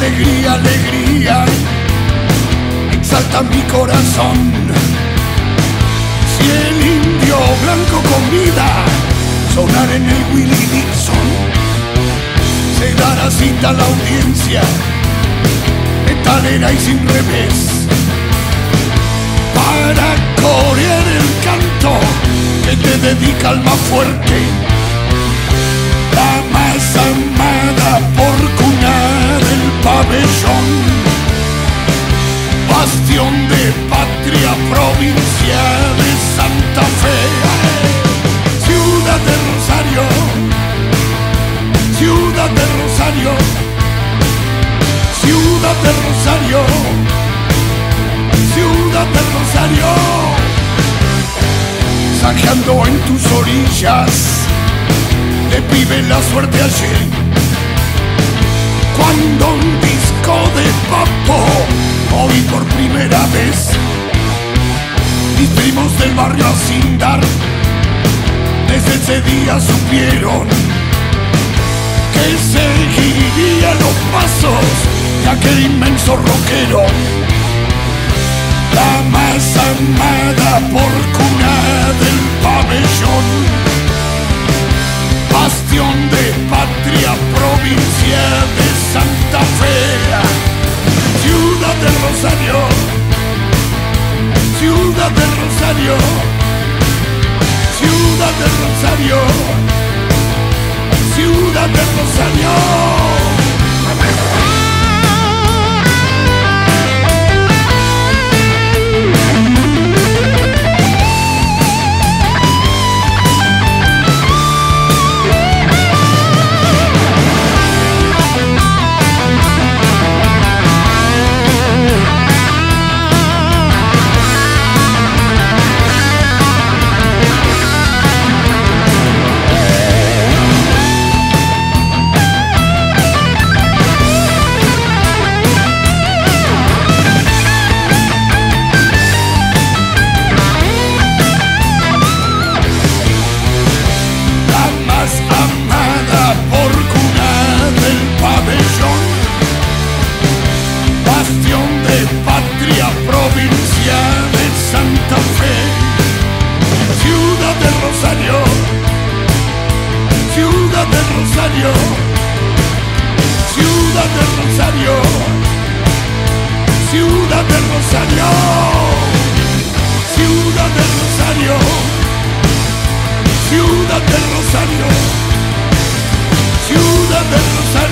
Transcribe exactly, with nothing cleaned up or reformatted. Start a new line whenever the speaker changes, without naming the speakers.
alegría, alegría, exalta mi corazón. Si el indio blanco con vida sonar en el Willie Dixon, se dará cita a la audiencia, metalera y sin revés, para corear el canto que te dedica al más fuerte, la más amada por cuna del pabellón, bastión de patria, provincia de Santa Fe, ciudad de Rosario, ciudad de Rosario, ciudad de Rosario, ciudad de Rosario, saqueando en tus orillas, de pibe la suerte hallé, cuando un disco de papo oí por primera vez. Mis primos del barrio Acindar desde ese día supieron que seguiría los pasos de aquel inmenso rockero, la más amada por cuna del pabellón, bastión de patria, provincia de Santa Fe, ciudad de Rosario, ciudad de Rosario, ciudad de Rosario, ciudad de Rosario. Ciudad de Rosario, ciudad de Rosario, ciudad de Rosario, ciudad de Rosario, ciudad de Rosario.